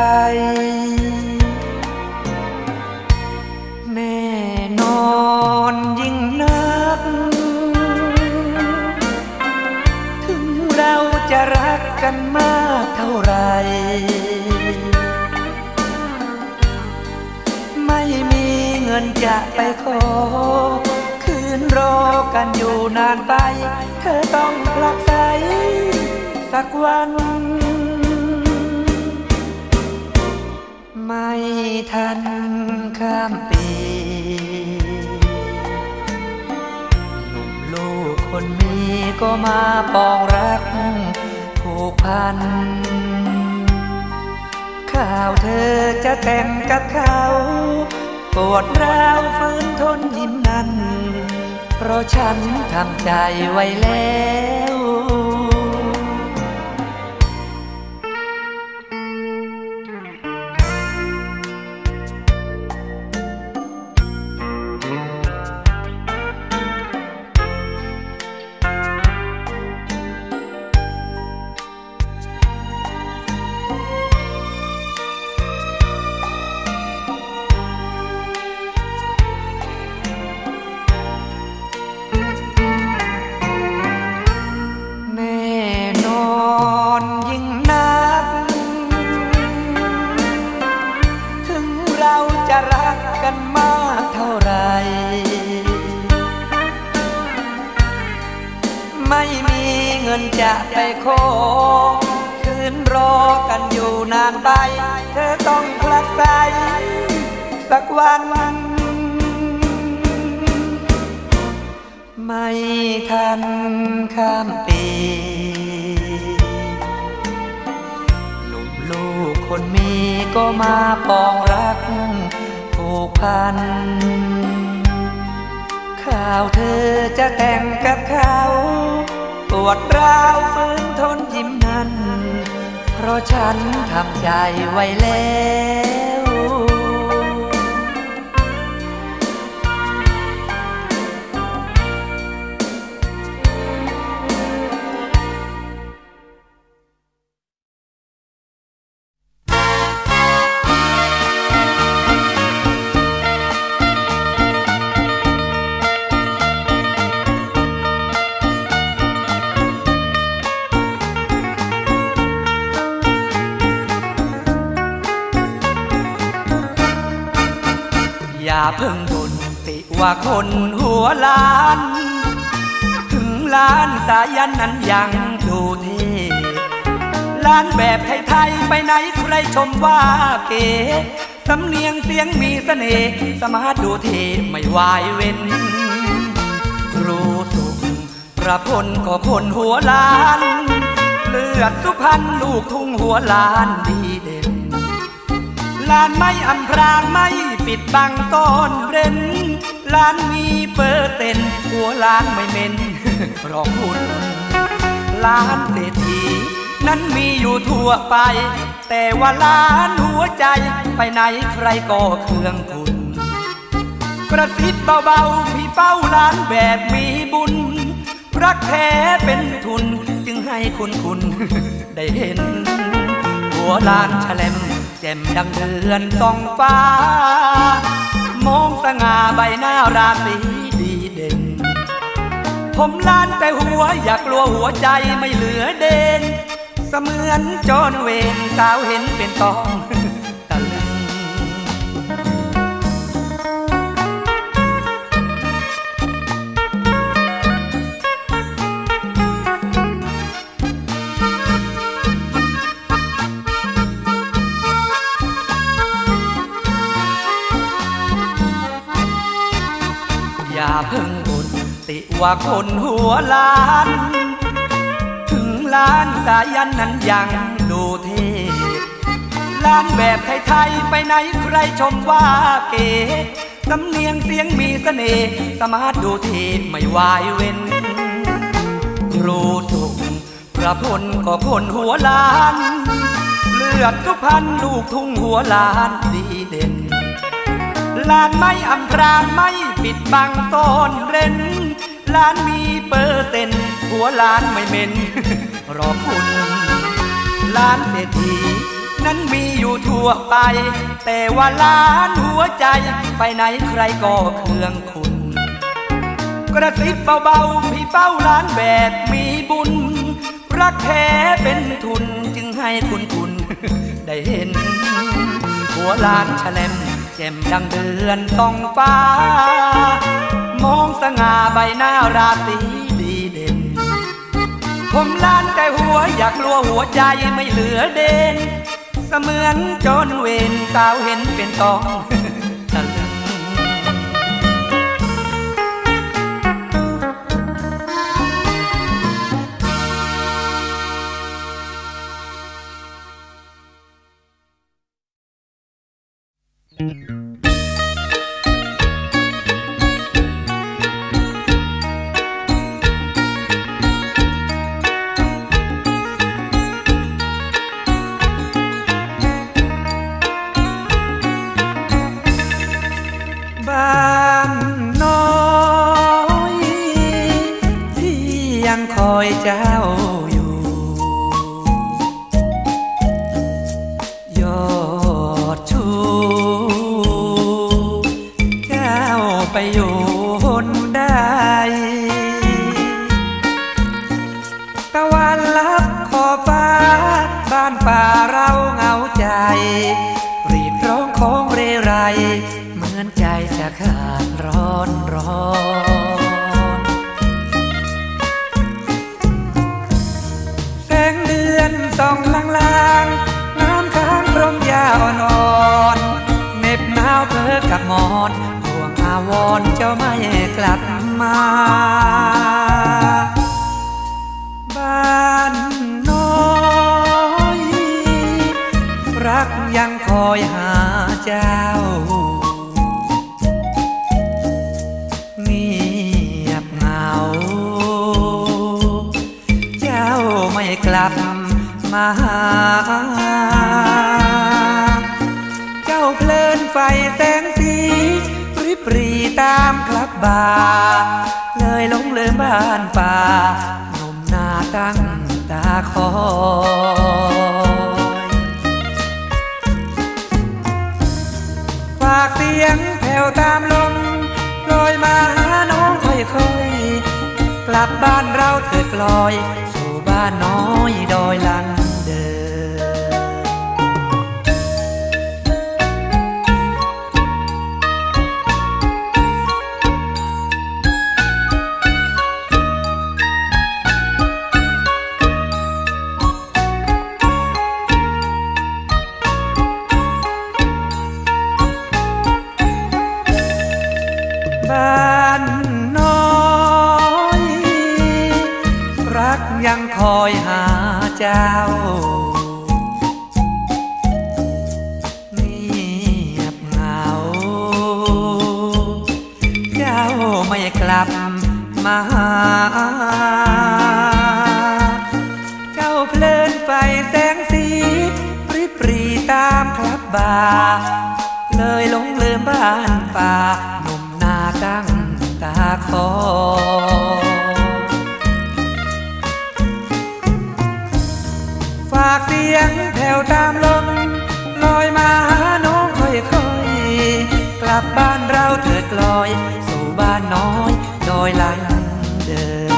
แน่นอนยิ่งนักถึงเราจะรักกันมากเท่าไรไม่มีเงินจะไปขอคืนรอกันอยู่นานไปเธอต้องผลักไสสักวันไม่ทันข้ามปีหนุ่มลูกคนมีก็มาปองรักผูกพันข่าวเธอจะแต่งกับเขาปวดร้าวฝืนทนยิ้มนั้นเพราะฉันทำใจไว้แล้วไม่มีเงินจะไปขอคืนรอกันอยู่นานไปเธอต้องผลักไสสักวันไม่ทันข้ามปีหนุ่มลูกคนมีก็มาปองรักผูกพันข่าวเธอจะแต่งกับเขาปวดร้าวฝืนทนยิ้มนั้นเพราะฉันทำใจไว้แล้วอย่าเพิ่งบ่นติว่าคนหัวล้านถึงล้านสายันนั้นยังดูเท่ล้านแบบไทยๆไปไหนใครชมว่าเก๋สำเนียงเสียงมีเสน่ห์สมาร์ทดูเท่ไม่วายเว้นรู้สุขปรระพลก็คนหัวล้านเลือดสุพรรณลูกทุ่งหัวล้านดีเด่นลานไม่อำพรางไม่ปิดบังต้อนเร้นลานมีเปอร์เต็นหัวล้านไม่เม้นเพราะคุณล้านเศรษฐีนั้นมีอยู่ทั่วไปแต่ว่าล้านหัวใจไปไหนใครก็เคืองคุณกระซิบเบาๆพี่เป้าล้านแบบมีบุญรักแท้เป็นทุนจึงให้คุณคุณได้เห็นหัวล้านแฉลมแจ่มดังเดือนส่องฟ้ามองสง่าใบหน้าราตรีดีเด่นผมล้านแต่หัวอยากกลัวหัวใจไม่เหลือเด่นเสมือนจอนเวนสาวเห็นเป็นตองตะลึงอย่าเพิ่งบ่นติว่าคนหัวล้านถึงล้านสายันนั้นยังดูเท่ล้านแบบไทยๆไปไหนใครชมว่าเก๋สำเนียงเสียงมีเสน่ห์สมาร์ทดูเท่ไม่วายเว้นครูสุขประพลก็คนหัวล้านเลือดสุพรรณลูกทุ่งหัวล้านดีเด่นลานไม่อำพรางไม่ปิดบังต้อนเร้นลานมีเปอร์เซ็นต์หัวล้านไม่เม้นรอคุณล้านเศรษฐีนั้นมีอยู่ทั่วไปแต่ว่าล้านหัวใจไปไหนใครก็เคืองคุณกระซิบเบาๆพี่เป้าล้านแบบมีบุญรักแท้เป็นทุนจึงให้คุณคุณได้เห็นหัวล้านแฉลมแจ่มดังเดือนส่องฟ้ามองสง่าใบหน้าราตรีดีเด่นผมล้านแต่หัวอยากกลัวหัวใจไม่เหลือเด่นเสมือนจอนเวนสาวเห็นเป็นตองตะลึงบ้านน้อยที่ยังคอยเจ้าอยู่ยอดชูเจ้าไปอยู่หนใดตะวันลับขอบฟ้าบ้านป่าเราเหงาใจรีบร้องของเรไรเหมือนใจจะขาดร้อนร้อนแสงเดือนส่องลางๆน้ำค้างพรมยาอ่อนๆเหน็บหนาวเพ้อกับหมอนห่วงอาวรเจ้าไม่กลับมาบ้านน้อยรักยังคอยหาเจ้าเงียบเหงาเจ้าไม่กลับมาหาเจ้าเพลินไฟแสงสีปริปรีตามกลับบ่าเลยหลงลืมบ้านป่าหนุ่มนาตั้งตาคอยฝากเสียงแผ่วตามลมลอยมาหาน้องค่อยๆกลับบ้านเราเถิดกลอยสู่บ้านน้อยดอยลังเดิมบ้านน้อยรักยังคอยหาเจ้าเงียบเหงาเจ้าไม่กลับมาหาเจ้าเพลินไปแสงสีปริปรีตามคลับบาร์เลยหลงลืมบ้านป่าหนุ่มนาตั้งตาคอฝากเสียงแผ่วตามลมลอยมาหาน้องค่อยๆกลับบ้านเราเถิดลอยสู่บ้านน้อยดอยหลังเดิม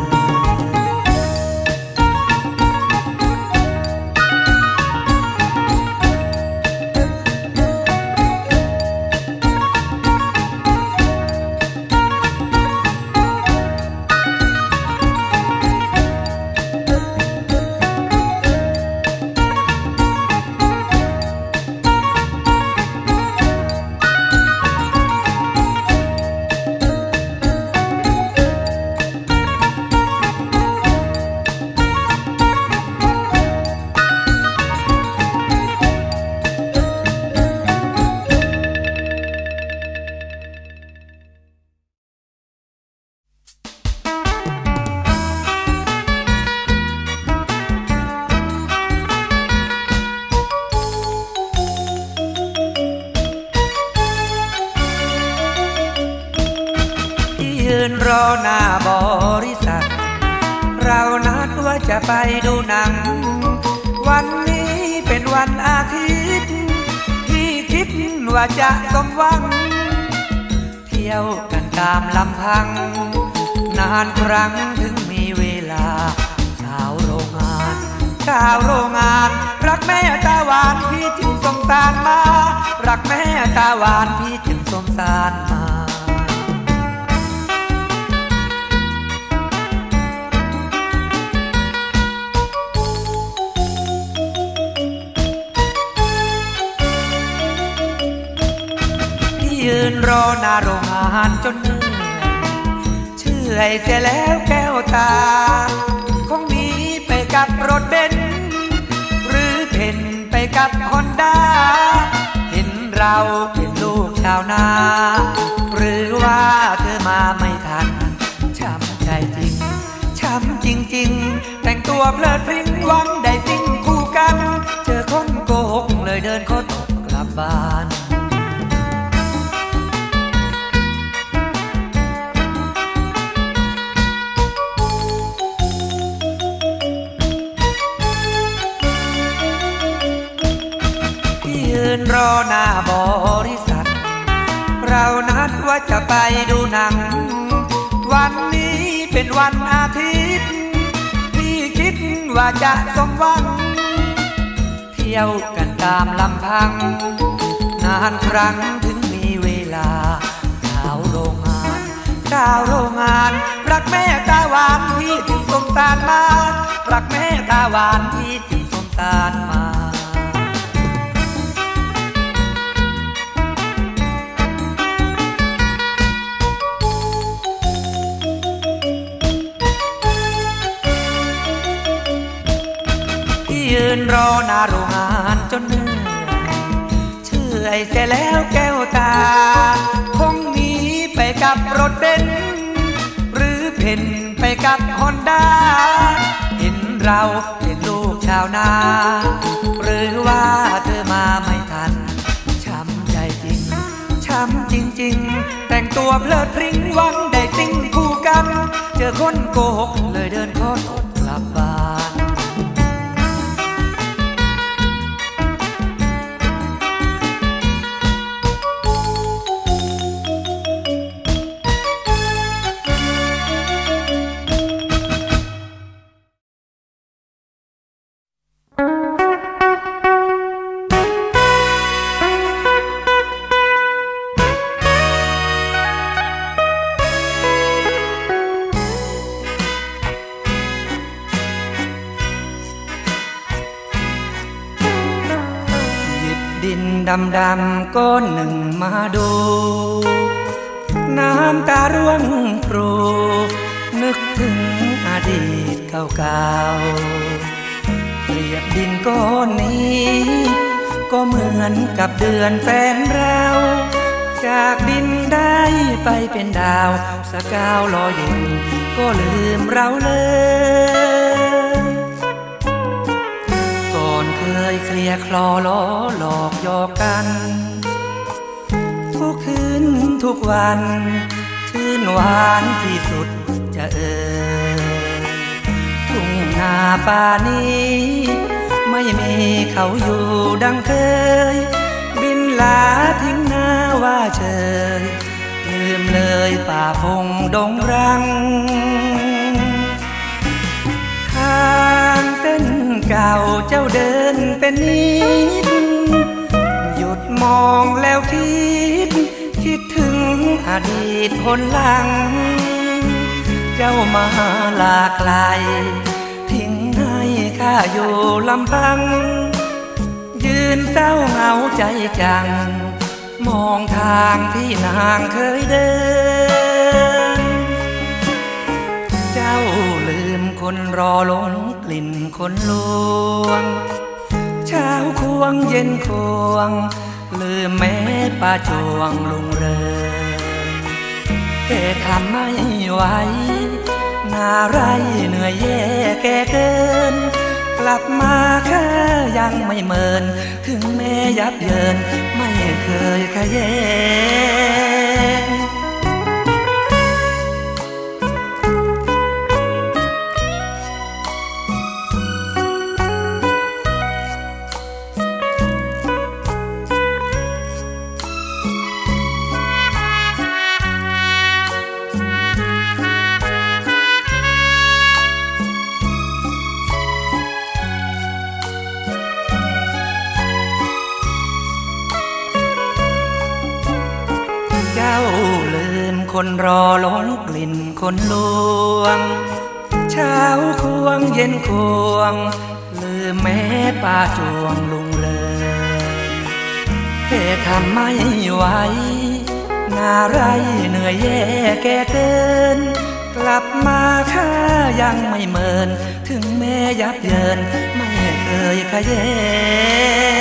ยืนรอหน้าบริษัทเรานัดว่าจะไปดูหนังวันนี้เป็นวันอาทิตย์ที่คิดว่าจะสมหวังเที่ยวกันตามลำพังนานครั้งถึงมีเวลาสาวโรงงานสาวโรงงานรักแม่ตาหวานพี่จึงสงสารมารักแม่ตาหวานพี่จึงสงสารมายืนรอหน้าโรงงานจนเหนื่อยเชื่อยเสียแล้วแก้วตาคงหนีไปกับรถเบนซ์หรือเพ่นไปกับฮอนด้าเห็นเราเป็นลูกชาวนาหรือว่าเธอมาไม่ทันช้ำใจจริงช้ำจริงๆแต่งตัวเพลิดเพลินหวังได้สิ่งคู่กันเจอคนโกหกเลยเดินโคตรกลับบ้านยืนรอหน้าบริษัทเรานัดว่าจะไปดูหนังวันนี้เป็นวันอาทิตย์ที่คิดว่าจะสมหวังเที่ยวกันตามลำพังนานครั้งถึงมีเวลาสาวโรงงานสาวโรงงานรักแม่ตาหวานพี่จึงสงสารมารักแม่ตาหวานพี่จึงสงสารมายืนรอหน้าโรงงานจนเหนื่อยเชื่อยเสียแล้วแก้วตาคงหนีไปกับรถเบนซ์หรือเพ่นไปกับฮอนด้าเห็นเราเป็นลูกชาวนาหรือว่าเธอมาไม่ทันช้ำใจจริงช้ำจริงๆแต่งตัวเพลิดเพลินหวังได้สิ่งคู่กันเจอคนโกหกเลยเดินขอตกกลับบ้านดำดำก้อนหนึ่งมาดูน้ำตาร่วงโปรนึกถึงอดีตเก่าๆเปรียบดินก้อนนี้ก็เหมือนกับเดือนแฟนเราจากดินได้ไปเป็นดาวสกาวลอยเด่นก็ลืมเราเลยก่อนเคยเคลียร์คลอล้อหลอกหยอกกันทุกคืนทุกวันชื่นหวานที่สุดจะเอ่ยทุ่งนาป่านี้ไม่มีเขาอยู่ดังเคยบินลาทิ้งหน้าว่าเชยลืมเลยป่าพงดงรังทางเส้นเก่าเจ้าเดินเป็นนิดหยุดมองแล้วคิดคิดถึงอดีตคนหลังเจ้ามาลาไกลทิ้งให้ข้าอยู่ลำพังยืนเศร้าเหงาใจจังมองทางที่นางเคยเดินเจ้าลืมคนรอลงกลิ่นคนลวงเช้าควงเย็นควงลืมแม้ป่าจวงลุงเริงแค่ทำไม่ไหวนาไรเหนื่อยแย่แก่เกินกลับมาแค่ยังไม่เมินถึงแม้ยับเยินไม่เคยขยแยงเจ้าลืมคนรอหลงกลิ่นคนลวงเช้าควงเย็นควงลืมแม้ป่าจวงลุงเริงแค่ทำไม่ไหวนาไรเหนื่อยแย่แก่เกินกลับมาข้ายังไม่เมินถึงแม้ยับเยินไม่เคยขยแยง